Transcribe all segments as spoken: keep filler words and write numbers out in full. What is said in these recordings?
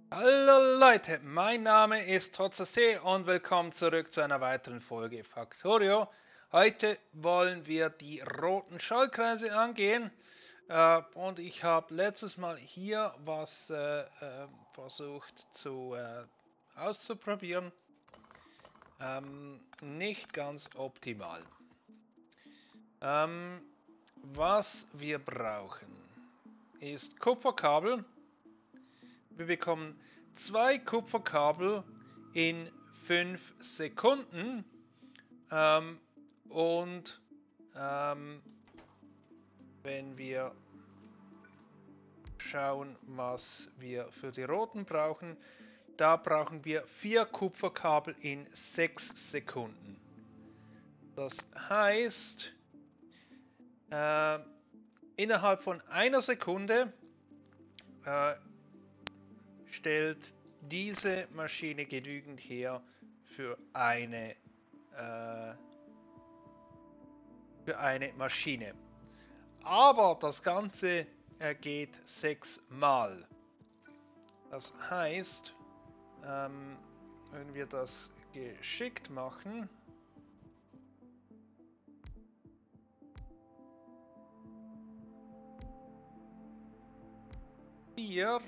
Hallo Leute, mein Name ist Hotzasee und willkommen zurück zu einer weiteren Folge Factorio. Heute wollen wir die roten Schaltkreise angehen äh, und ich habe letztes Mal hier was äh, äh, versucht zu äh, auszuprobieren. Ähm, nicht ganz optimal. Ähm, was wir brauchen ist Kupferkabel. Wir bekommen zwei Kupferkabel in fünf Sekunden ähm, und ähm, wenn wir schauen, was wir für die roten brauchen, da brauchen wir vier Kupferkabel in sechs Sekunden. Das heißt, äh, innerhalb von einer Sekunde äh, stellt diese Maschine genügend her für eine äh, für eine Maschine. Aber das Ganze äh, geht sechsmal. Das heißt, ähm, wenn wir das geschickt machen, hier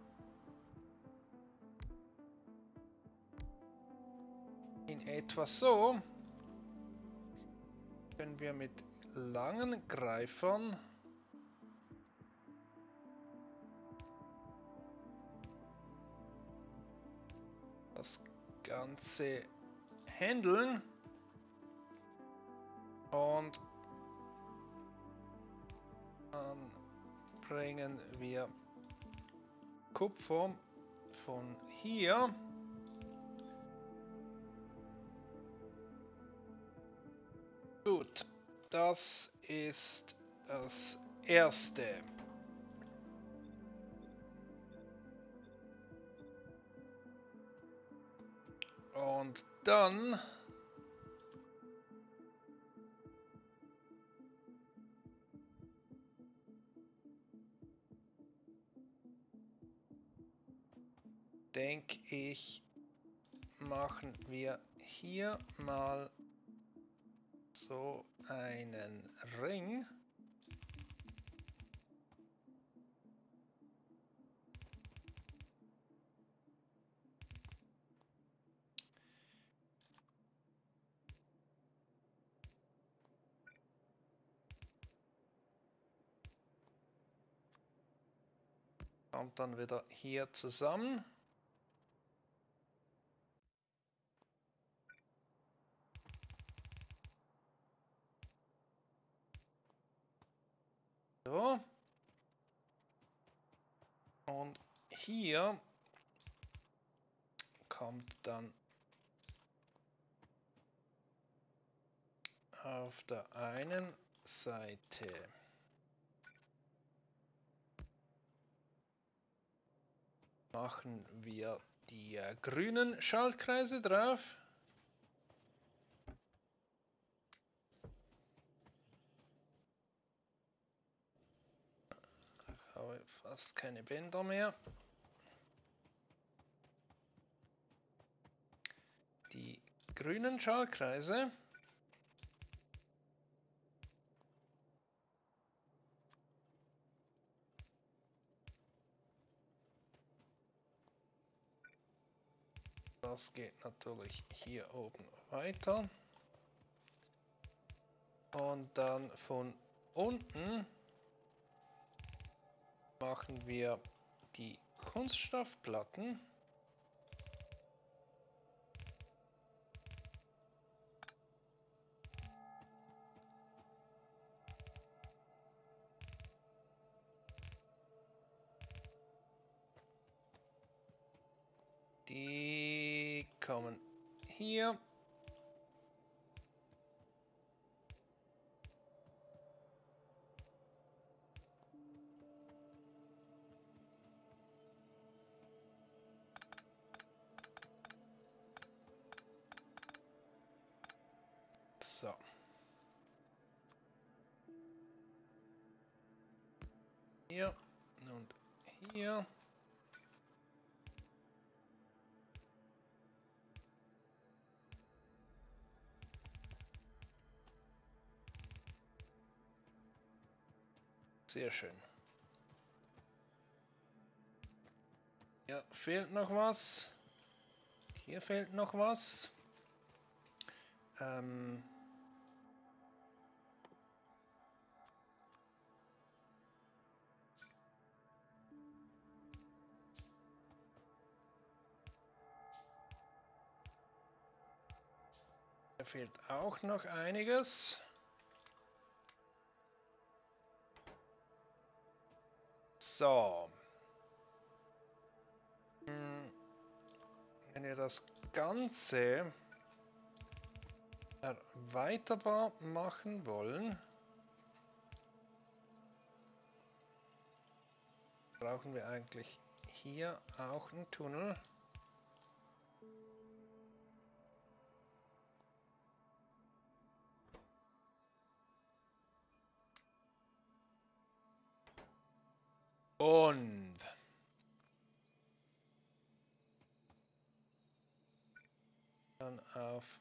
in etwa so, können wir mit langen Greifern das Ganze handeln und dann bringen wir Kupfer von hier gut. Das ist das erste. Und dann denke ich, machen wir hier mal so einen Ring. Kommt dann wieder hier zusammen. So. Und hier kommt dann auf der einen Seite machen wir die äh, grünen Schaltkreise drauf. Ich habe fast keine Bänder mehr. Die grünen Schaltkreise. Das geht natürlich hier oben weiter. Und dann von unten machen wir die Kunststoffplatten. Die kommen hier. So. Hier und hier. Sehr schön. Ja, fehlt noch was. Hier fehlt noch was. Ähm... Da fehlt auch noch einiges. So. Wenn wir das Ganze erweiterbar machen wollen, brauchen wir eigentlich hier auch einen Tunnel. Und dann auf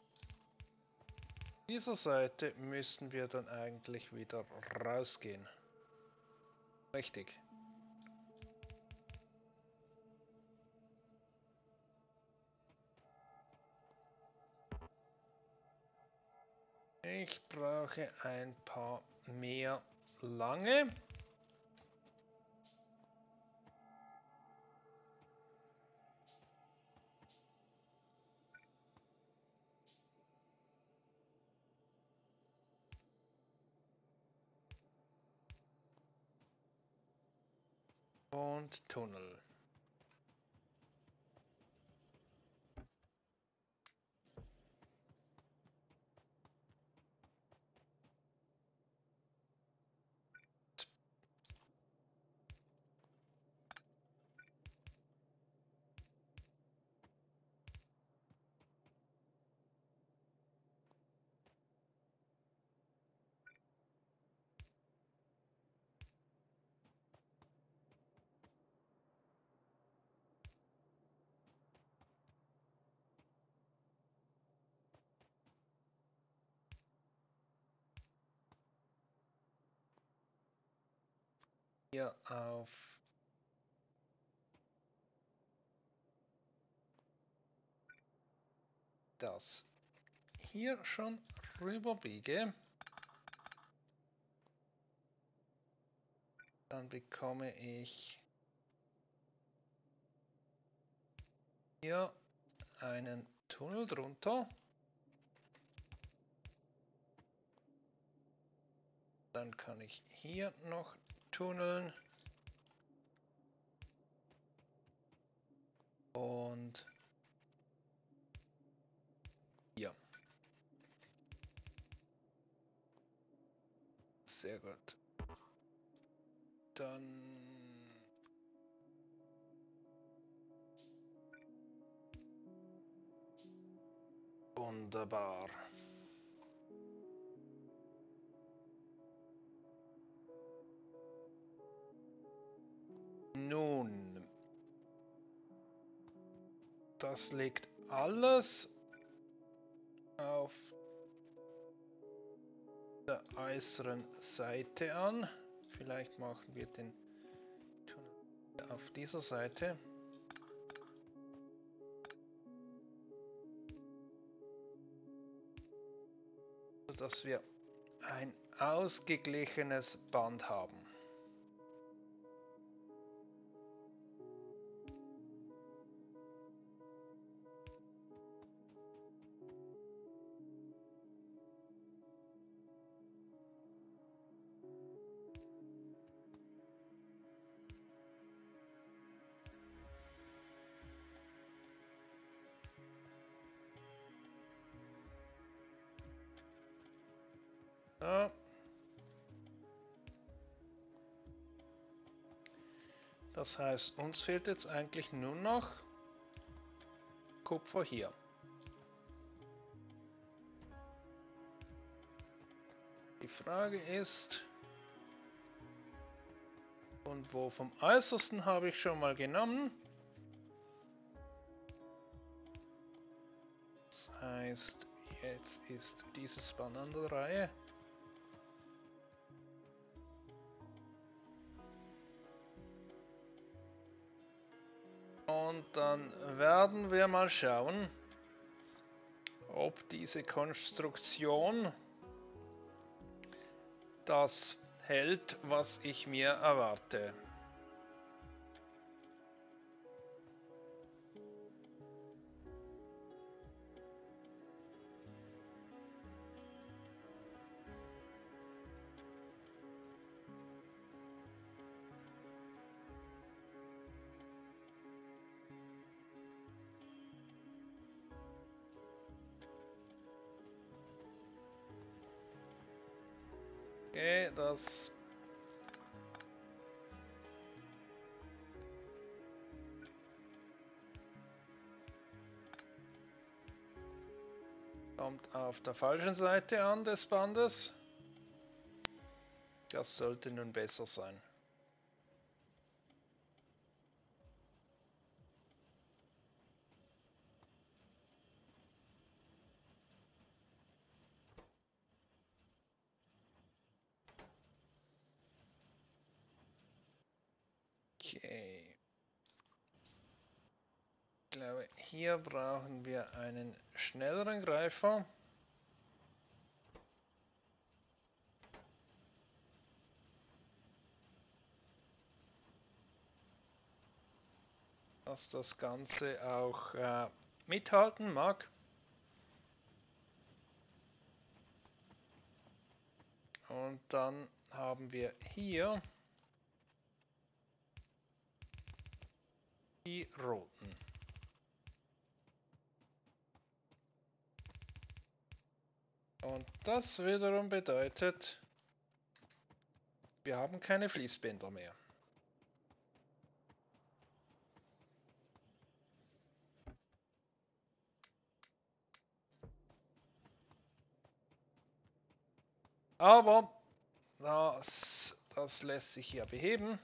dieser Seite müssen wir dann eigentlich wieder rausgehen. Richtig. Ich brauche ein paar mehr lange. Und Tunnel. Hier auf das hier schon rüberbiege, dann bekomme ich hier einen Tunnel drunter. Dann kann ich hier noch tunneln. Und hier. Sehr gut. Dann wunderbar. Nun, das liegt alles auf der äußeren Seite an. Vielleicht machen wir den Tunnel auf dieser Seite. Sodass wir ein ausgeglichenes Band haben. So. Das heißt, uns fehlt jetzt eigentlich nur noch Kupfer hier. Die Frage ist, und wo vom äußersten habe ich schon mal genommen. Das heißt, jetzt ist dieses Band an der Reihe. Und dann werden wir mal schauen, ob diese Konstruktion das hält, was ich mir erwarte. Okay, das kommt auf der falschen Seite an des Bandes. Das sollte nun besser sein. Okay. Ich glaube, hier brauchen wir einen schnelleren Greifer. Dass das Ganze auch äh, mithalten mag. Und dann haben wir hier die roten. Und das wiederum bedeutet, wir haben keine Fließbänder mehr. Aber das, das lässt sich hier beheben.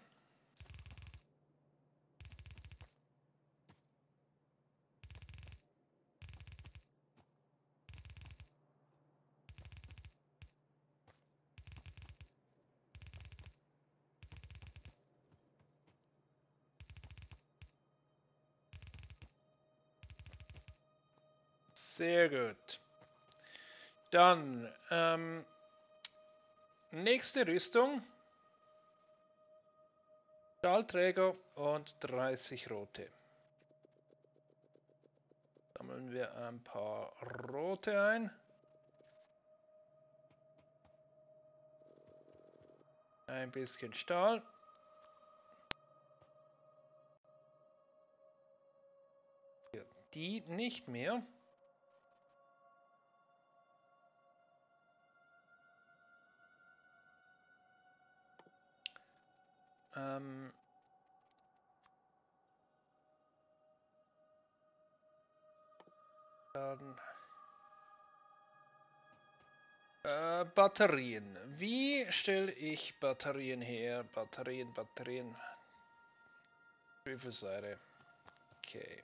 Sehr gut. Dann ähm, nächste Rüstung. Stahlträger und dreißig rote. Sammeln wir ein paar rote ein. Ein bisschen Stahl. Die nicht mehr. Ähm dann äh, Batterien. Wie stelle ich Batterien her? Batterien, Batterien. Schwefelsäure. Okay.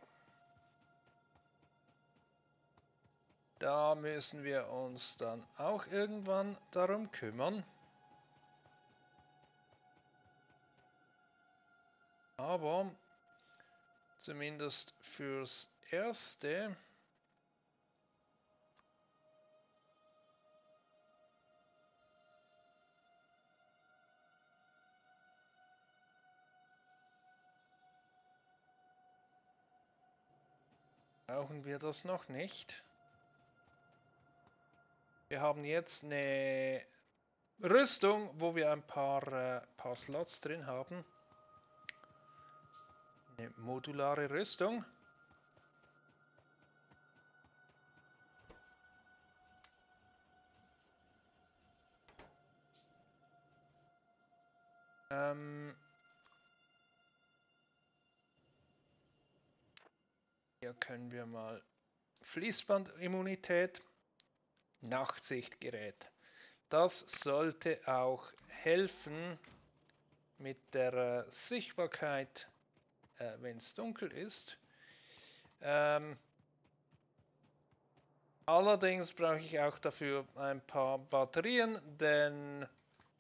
Da müssen wir uns dann auch irgendwann darum kümmern. Aber zumindest fürs Erste brauchen wir das noch nicht. Wir haben jetzt eine Rüstung, wo wir ein paar, äh, paar Slots drin haben. Eine modulare Rüstung. Ähm Hier können wir mal Fließbandimmunität, Nachtsichtgerät. Das sollte auch helfen mit der äh, Sichtbarkeit, äh, wenn es dunkel ist. Ähm, allerdings brauche ich auch dafür ein paar Batterien, denn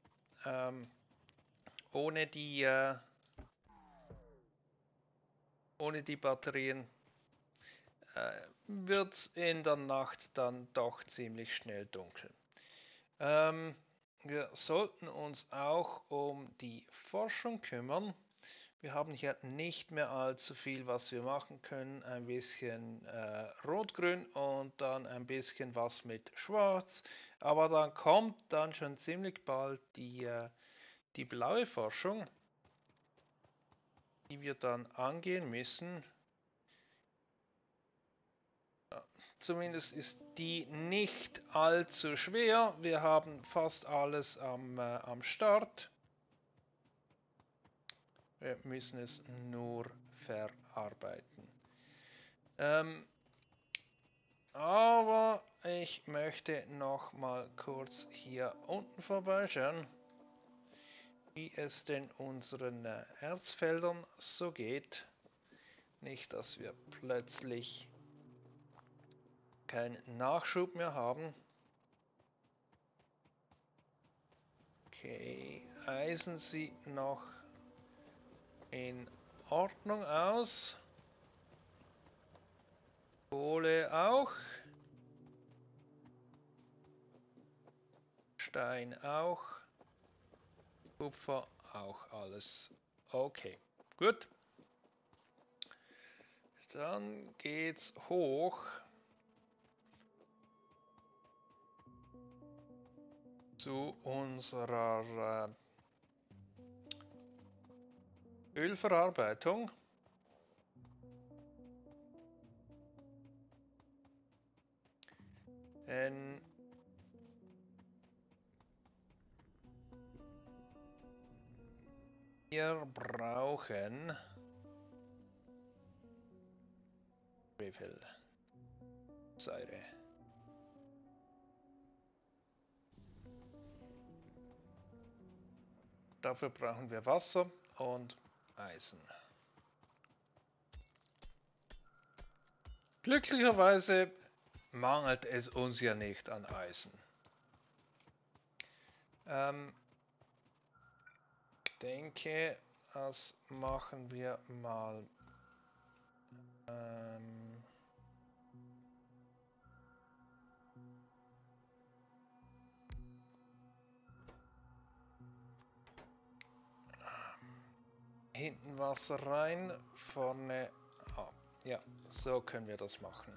ähm, ohne die äh, ohne die Batterien äh, wird es in der Nacht dann doch ziemlich schnell dunkel. Ähm, wir sollten uns auch um die Forschung kümmern. Wir haben hier nicht mehr allzu viel, was wir machen können. Ein bisschen äh, Rot-Grün und dann ein bisschen was mit Schwarz. Aber dann kommt dann schon ziemlich bald die, äh, die blaue Forschung, die wir dann angehen müssen. Zumindest ist die nicht allzu schwer. Wir haben fast alles am, äh, am Start. Wir müssen es nur verarbeiten. Ähm, aber ich möchte noch mal kurz hier unten vorbeischauen, wie es denn unseren äh, Erzfeldern so geht. Nicht, dass wir plötzlich keinen Nachschub mehr haben. Okay, Eisen sieht noch in Ordnung aus. Kohle auch. Stein auch. Kupfer auch alles. Okay, gut. Dann geht's hoch. Zu unserer äh, Ölverarbeitung. Denn wir brauchen Schwefelsäure. Dafür brauchen wir Wasser und Eisen. Glücklicherweise mangelt es uns ja nicht an Eisen. Ähm, ich denke, das machen wir mal. Ähm, hinten Wasser rein, vorne. Ah, ja, so können wir das machen.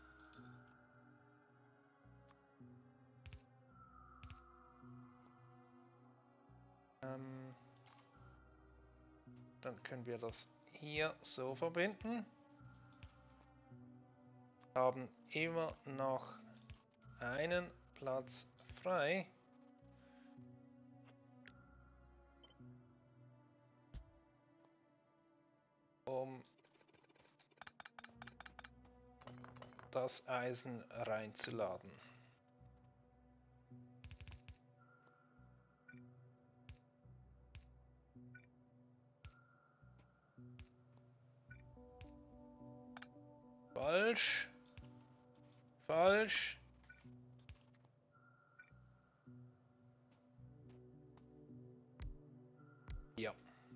Ähm, dann können wir das hier so verbinden. Haben immer noch einen Platz frei. Um das Eisen reinzuladen. Falsch. Falsch. Ja.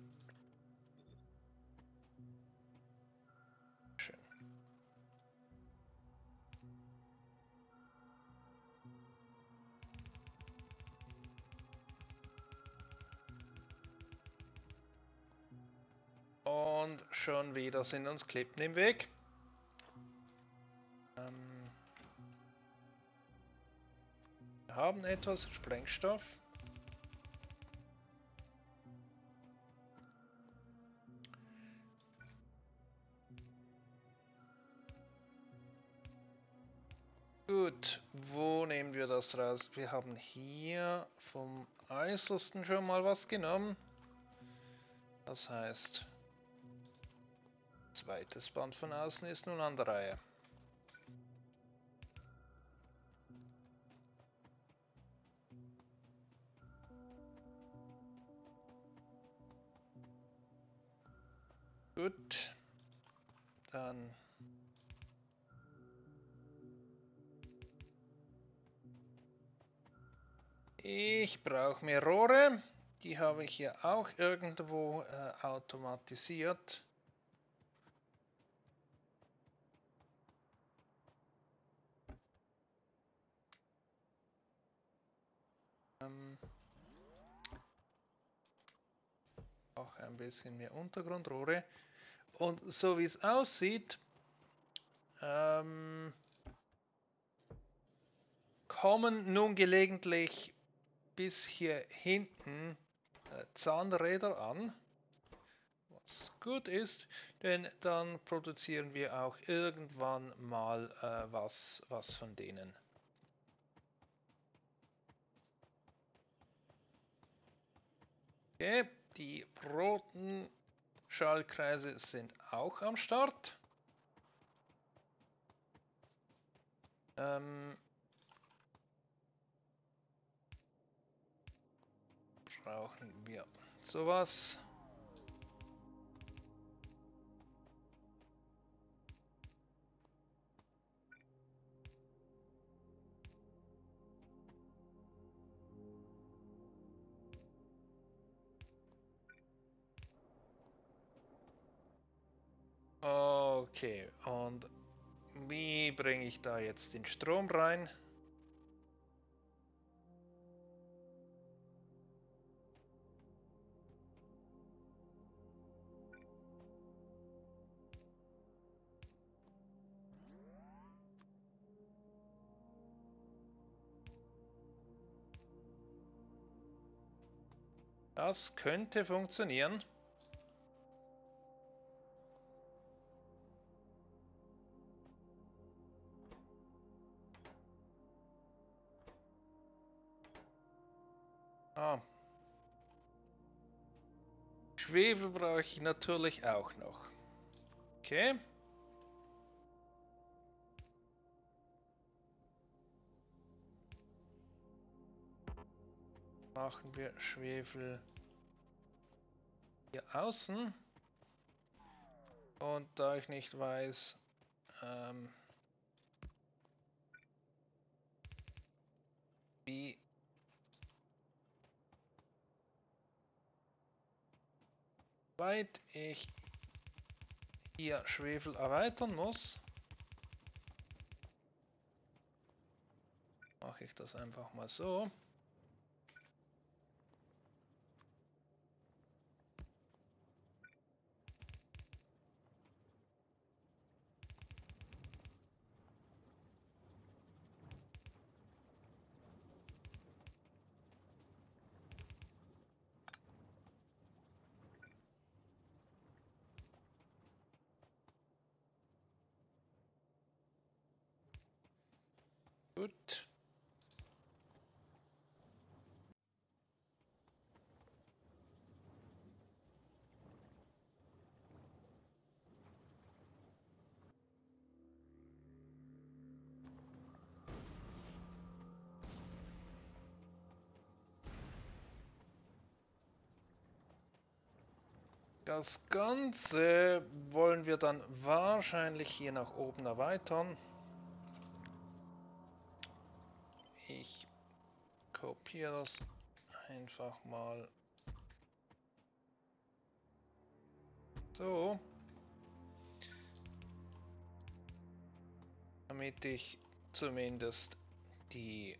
Schön. Und schon wieder sind uns Klippen im Weg. Ähm, wir haben etwas Sprengstoff. Gut, wo nehmen wir das raus? Wir haben hier vom Äußersten schon mal was genommen. Das heißt, zweites Band von außen ist nun an der Reihe. Gut, dann ich brauche mehr Rohre. Die habe ich hier auch irgendwo äh, automatisiert. Ähm, auch ein bisschen mehr Untergrundrohre. Und so wie es aussieht, ähm, kommen nun gelegentlich bis hier hinten äh, Zahnräder an. Was gut ist, denn dann produzieren wir auch irgendwann mal äh, was, was von denen. Okay, die roten Schaltkreise sind auch am Start. Ähm, brauchen wir sowas. Okay, und wie bringe ich da jetzt den Strom rein? Das könnte funktionieren. Ah. Schwefel brauche ich natürlich auch noch. Okay. Machen wir Schwefel hier außen. Und da ich nicht weiß, ähm, wie weit ich hier Schwefel erweitern muss, mache ich das einfach mal so. Gut. Das Ganze wollen wir dann wahrscheinlich hier nach oben erweitern. Ich kopiere das einfach mal so, damit ich zumindest die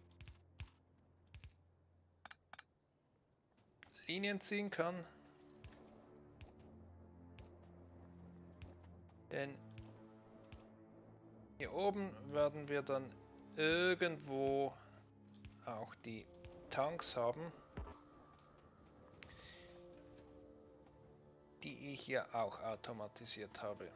Linien ziehen kann. Denn hier oben werden wir dann irgendwo auch die Tanks haben, die ich hier auch automatisiert habe.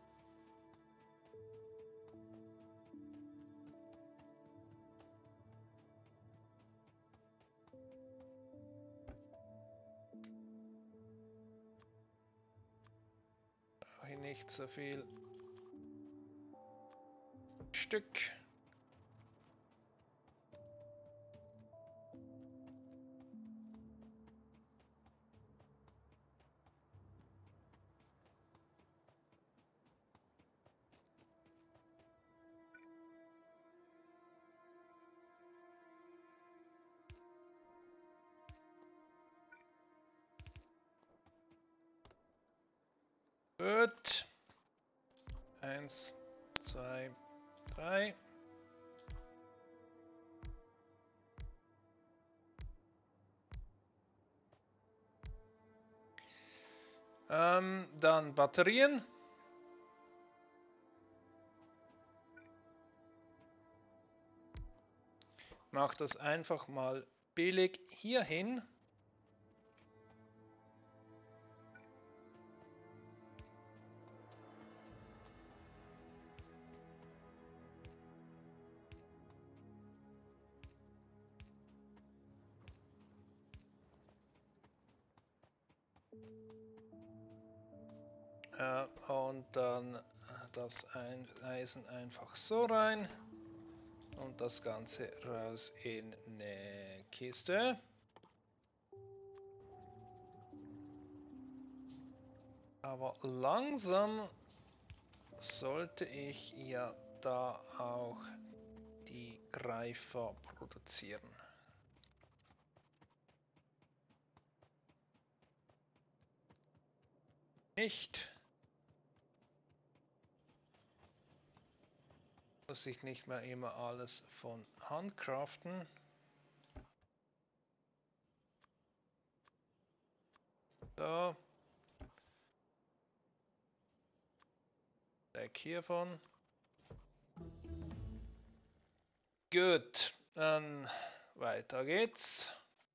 Brauche ich nicht so viel Stück. Gut. Eins, zwei, drei. Ähm, dann Batterien. Mach das einfach mal billig hier hin. Äh, und dann das Eisen einfach so rein. Und das Ganze raus in eine Kiste. Aber langsam sollte ich ja da auch die Greifer produzieren. Nicht. Muss ich nicht mehr immer alles von Hand craften. So. Weg hiervon. Gut, dann weiter geht's.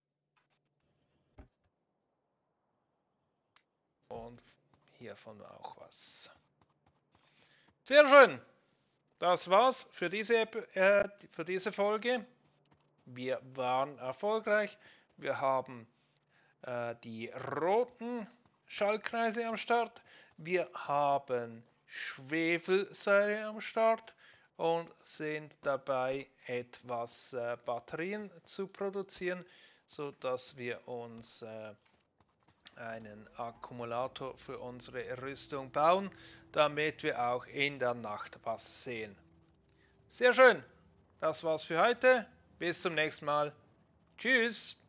Und hiervon auch was. Sehr schön. Das war's für diese, äh, für diese Folge. Wir waren erfolgreich. Wir haben äh, die roten Schaltkreise am Start. Wir haben Schwefelsäure am Start und sind dabei, etwas äh, Batterien zu produzieren, so dass wir uns äh, einen Akkumulator für unsere Rüstung bauen, damit wir auch in der Nacht was sehen. Sehr schön, das war's für heute. Bis zum nächsten Mal. Tschüss.